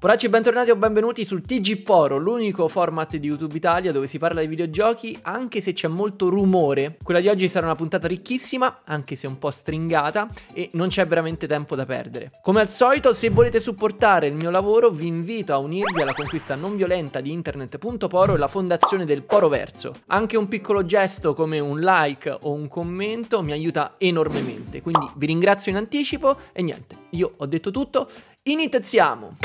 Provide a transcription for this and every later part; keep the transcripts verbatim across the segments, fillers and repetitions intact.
Poracci, bentornati o benvenuti sul T G Poro, l'unico format di YouTube Italia dove si parla di videogiochi anche se c'è molto rumore. Quella di oggi sarà una puntata ricchissima, anche se un po' stringata, e non c'è veramente tempo da perdere. Come al solito, se volete supportare il mio lavoro, vi invito a unirvi alla conquista non violenta di internet.poro e la fondazione del Poroverso. Anche un piccolo gesto come un like o un commento mi aiuta enormemente, quindi vi ringrazio in anticipo e niente, io ho detto tutto, iniziamo!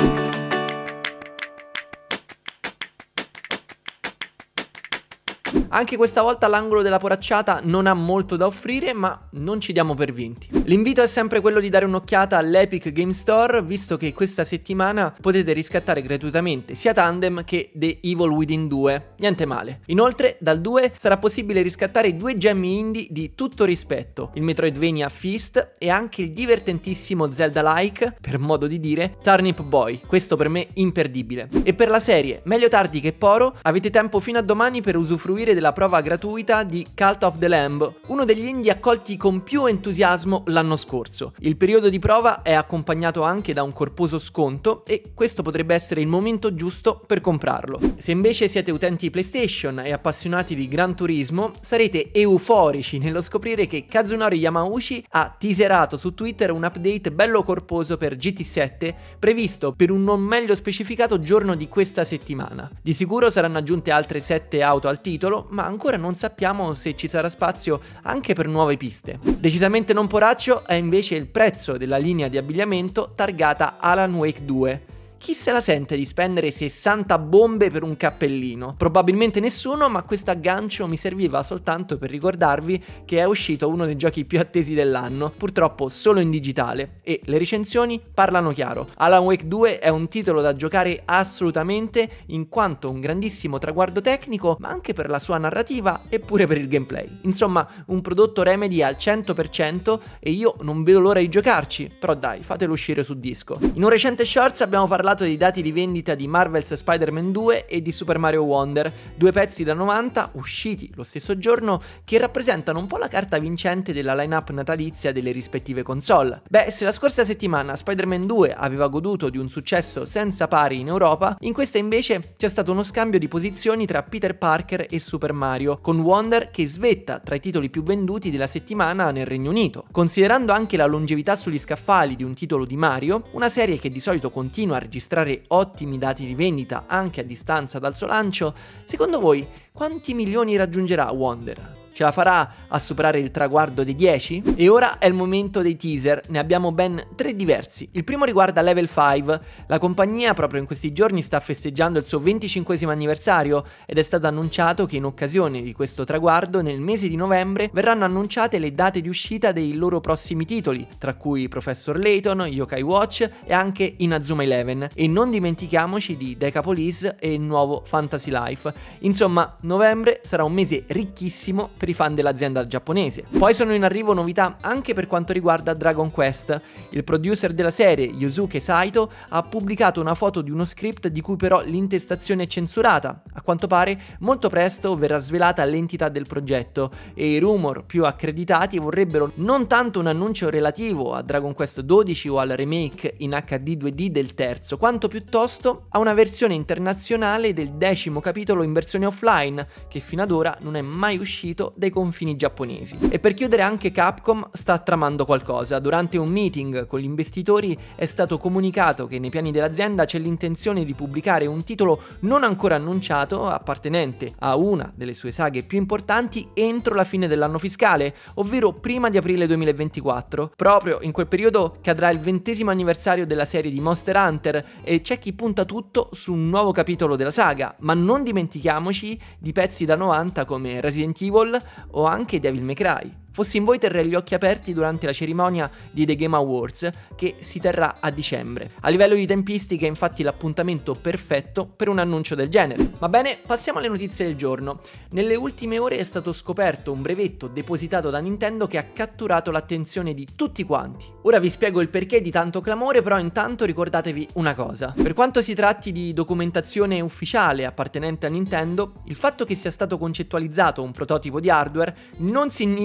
Anche questa volta l'angolo della poracciata non ha molto da offrire, ma non ci diamo per vinti. L'invito è sempre quello di dare un'occhiata all'Epic Game Store, visto che questa settimana potete riscattare gratuitamente sia Tandem che The Evil Within due. Niente male. Inoltre, dal due sarà possibile riscattare due gemmi indie di tutto rispetto, il Metroidvania Feast e anche il divertentissimo Zelda-like, per modo di dire, Turnip Boy. Questo per me imperdibile. E per la serie, meglio tardi che Poro, avete tempo fino a domani per usufruire della prova gratuita di Cult of the Lamb, uno degli indie accolti con più entusiasmo l'anno scorso. Il periodo di prova è accompagnato anche da un corposo sconto e questo potrebbe essere il momento giusto per comprarlo. Se invece siete utenti PlayStation e appassionati di Gran Turismo, sarete euforici nello scoprire che Kazunori Yamauchi ha teaserato su Twitter un update bello corposo per G T sette previsto per un non meglio specificato giorno di questa settimana. Di sicuro saranno aggiunte altre sette auto al titolo, ma ancora non sappiamo se ci sarà spazio anche per nuove piste. Decisamente non poraccio è invece il prezzo della linea di abbigliamento targata Alan Wake due. Chi se la sente di spendere sessanta bombe per un cappellino? Probabilmente nessuno, ma questo aggancio mi serviva soltanto per ricordarvi che è uscito uno dei giochi più attesi dell'anno, purtroppo solo in digitale, e le recensioni parlano chiaro. Alan Wake due è un titolo da giocare assolutamente, in quanto un grandissimo traguardo tecnico, ma anche per la sua narrativa e pure per il gameplay. Insomma, un prodotto Remedy al cento per cento e io non vedo l'ora di giocarci, però dai, fatelo uscire su disco. In un recente shorts abbiamo parlato dei dati di vendita di Marvel's Spider-Man due e di Super Mario Wonder, due pezzi da novanta usciti lo stesso giorno che rappresentano un po' la carta vincente della line-up natalizia delle rispettive console. Beh, se la scorsa settimana Spider-Man due aveva goduto di un successo senza pari in Europa, in questa invece c'è stato uno scambio di posizioni tra Peter Parker e Super Mario, con Wonder che svetta tra i titoli più venduti della settimana nel Regno Unito. Considerando anche la longevità sugli scaffali di un titolo di Mario, una serie che di solito continua a registrare ottimi dati di vendita anche a distanza dal suo lancio, secondo voi quanti milioni raggiungerà Wonder? Ce la farà a superare il traguardo dei dieci? E ora è il momento dei teaser, ne abbiamo ben tre diversi. Il primo riguarda Level cinque, la compagnia proprio in questi giorni sta festeggiando il suo venticinquesimo anniversario ed è stato annunciato che in occasione di questo traguardo nel mese di novembre verranno annunciate le date di uscita dei loro prossimi titoli, tra cui Professor Layton, Yokai Watch e anche Inazuma Eleven, e non dimentichiamoci di Decapolis e il nuovo Fantasy Life. Insomma, novembre sarà un mese ricchissimo per i fan dell'azienda giapponese. Poi sono in arrivo novità anche per quanto riguarda Dragon Quest. Il producer della serie, Yusuke Saito, ha pubblicato una foto di uno script di cui però l'intestazione è censurata. A quanto pare molto presto verrà svelata l'entità del progetto e i rumor più accreditati vorrebbero non tanto un annuncio relativo a Dragon Quest dodici o al remake in H D due D del terzo, quanto piuttosto a una versione internazionale del decimo capitolo in versione offline, che fino ad ora non è mai uscito dai confini giapponesi. E per chiudere anche Capcom sta tramando qualcosa. Durante un meeting con gli investitori è stato comunicato che nei piani dell'azienda c'è l'intenzione di pubblicare un titolo non ancora annunciato appartenente a una delle sue saghe più importanti entro la fine dell'anno fiscale, ovvero prima di aprile duemilaventiquattro. Proprio in quel periodo cadrà il ventesimo anniversario della serie di Monster Hunter e c'è chi punta tutto su un nuovo capitolo della saga, ma non dimentichiamoci di pezzi da novanta come Resident Evil o anche Devil May Cry. Fossi in voi terrei gli occhi aperti durante la cerimonia di The Game Awards che si terrà a dicembre. A livello di tempistica è infatti l'appuntamento perfetto per un annuncio del genere. Va bene, passiamo alle notizie del giorno. Nelle ultime ore è stato scoperto un brevetto depositato da Nintendo che ha catturato l'attenzione di tutti quanti. Ora vi spiego il perché di tanto clamore, però intanto ricordatevi una cosa. Per quanto si tratti di documentazione ufficiale appartenente a Nintendo, il fatto che sia stato concettualizzato un prototipo di hardware non significa che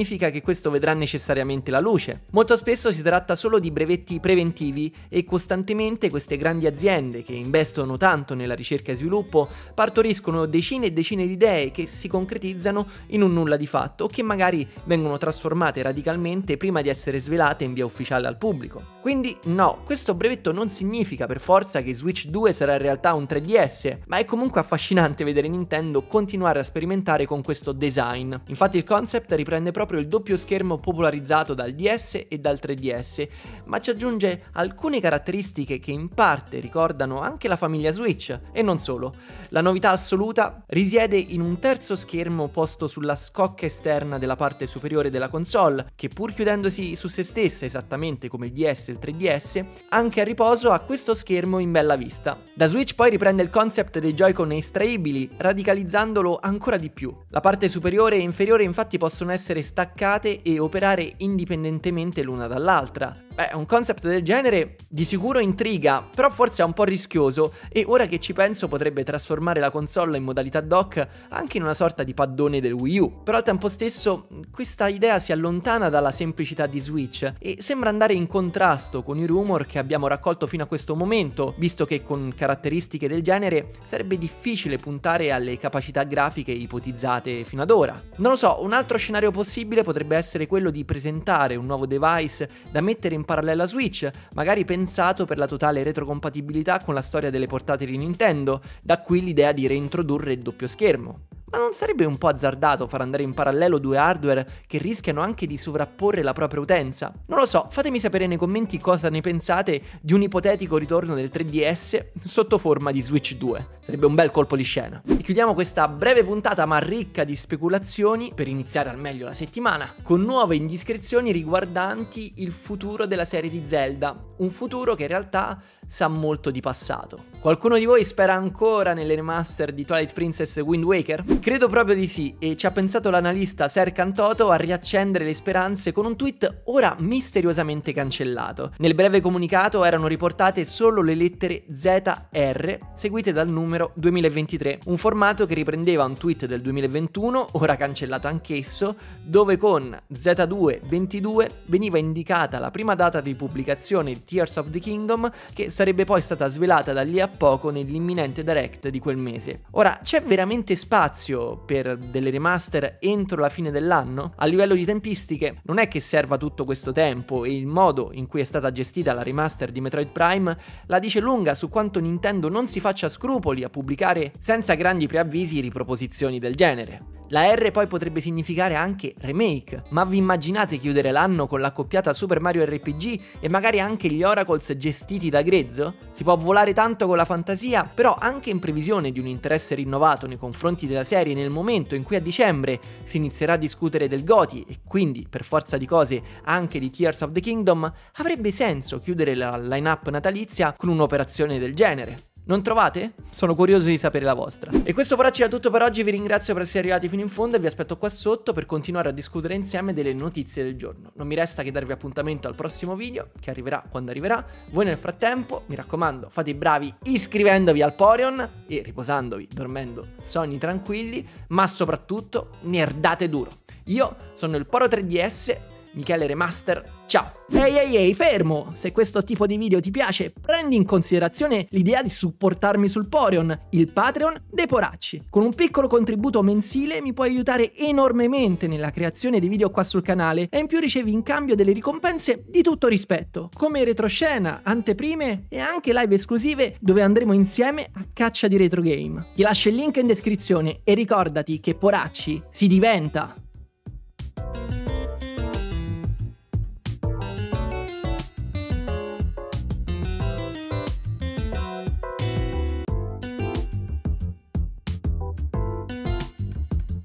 questo vedrà necessariamente la luce. Molto spesso si tratta solo di brevetti preventivi e costantemente queste grandi aziende, che investono tanto nella ricerca e sviluppo, partoriscono decine e decine di idee che si concretizzano in un nulla di fatto o che magari vengono trasformate radicalmente prima di essere svelate in via ufficiale al pubblico. Quindi no, questo brevetto non significa per forza che Switch due sarà in realtà un tre D S, ma è comunque affascinante vedere Nintendo continuare a sperimentare con questo design. Infatti il concept riprende proprio il doppio schermo popolarizzato dal D S e dal tre D S, ma ci aggiunge alcune caratteristiche che in parte ricordano anche la famiglia Switch, e non solo. La novità assoluta risiede in un terzo schermo posto sulla scocca esterna della parte superiore della console, che pur chiudendosi su se stessa esattamente come il D S e il tre D S, anche a riposo ha questo schermo in bella vista. Da Switch poi riprende il concept dei Joy-Con estraibili, radicalizzandolo ancora di più. La parte superiore e inferiore infatti possono essere staccate e operare indipendentemente l'una dall'altra. Beh, un concept del genere di sicuro intriga, però forse è un po' rischioso, e ora che ci penso potrebbe trasformare la console in modalità dock anche in una sorta di paddone del Wii U. Però al tempo stesso questa idea si allontana dalla semplicità di Switch e sembra andare in contrasto con i rumor che abbiamo raccolto fino a questo momento, visto che con caratteristiche del genere sarebbe difficile puntare alle capacità grafiche ipotizzate fino ad ora. Non lo so, un altro scenario possibile potrebbe essere quello di presentare un nuovo device da mettere in parallelo a Switch, magari pensato per la totale retrocompatibilità con la storia delle portatili Nintendo, da qui l'idea di reintrodurre il doppio schermo. Ma non sarebbe un po' azzardato far andare in parallelo due hardware che rischiano anche di sovrapporre la propria utenza? Non lo so, fatemi sapere nei commenti cosa ne pensate di un ipotetico ritorno del tre D S sotto forma di Switch due. Sarebbe un bel colpo di scena. E chiudiamo questa breve puntata ma ricca di speculazioni, per iniziare al meglio la settimana, con nuove indiscrezioni riguardanti il futuro della serie di Zelda, un futuro che in realtà sa molto di passato. Qualcuno di voi spera ancora nelle remaster di Twilight Princess e Wind Waker? Credo proprio di sì, e ci ha pensato l'analista Serkan Toto a riaccendere le speranze con un tweet ora misteriosamente cancellato. Nel breve comunicato erano riportate solo le lettere Z R seguite dal numero duemilaventitré, un formato che riprendeva un tweet del duemilaventuno, ora cancellato anch'esso, dove con Z due ventidue veniva indicata la prima data di pubblicazione di Tears of the Kingdom, che sarebbe poi stata svelata da lì a poco nell'imminente direct di quel mese. Ora, c'è veramente spazio per delle remaster entro la fine dell'anno? A livello di tempistiche, non è che serva tutto questo tempo, e il modo in cui è stata gestita la remaster di Metroid Prime la dice lunga su quanto Nintendo non si faccia scrupoli a pubblicare senza grandi preavvisi riproposizioni del genere. La R poi potrebbe significare anche remake, ma vi immaginate chiudere l'anno con l'accoppiata Super Mario R P G e magari anche gli Oracles gestiti da Grezzo? Si può volare tanto con la fantasia, però anche in previsione di un interesse rinnovato nei confronti della serie nel momento in cui a dicembre si inizierà a discutere del GOTY e quindi per forza di cose anche di Tears of the Kingdom, avrebbe senso chiudere la line-up natalizia con un'operazione del genere. Non trovate? Sono curioso di sapere la vostra. E questo però era tutto per oggi, vi ringrazio per essere arrivati fino in fondo e vi aspetto qua sotto per continuare a discutere insieme delle notizie del giorno. Non mi resta che darvi appuntamento al prossimo video, che arriverà quando arriverà. Voi nel frattempo, mi raccomando, fate i bravi iscrivendovi al Porygon e riposandovi, dormendo sogni tranquilli, ma soprattutto nerdate duro. Io sono il Poro tre D S, Michele Remaster, ciao! Ehi ehi ehi, fermo! Se questo tipo di video ti piace, prendi in considerazione l'idea di supportarmi sul Porygon, il Patreon dei Poracci. Con un piccolo contributo mensile mi puoi aiutare enormemente nella creazione di video qua sul canale e in più ricevi in cambio delle ricompense di tutto rispetto, come retroscena, anteprime e anche live esclusive dove andremo insieme a caccia di retro game. Ti lascio il link in descrizione e ricordati che Poracci si diventa!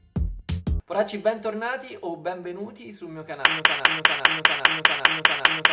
Poracci, bentornati o benvenuti sul mio canale, mio canale, mio canale, mio canale, mio canale, mio canale, mio canale.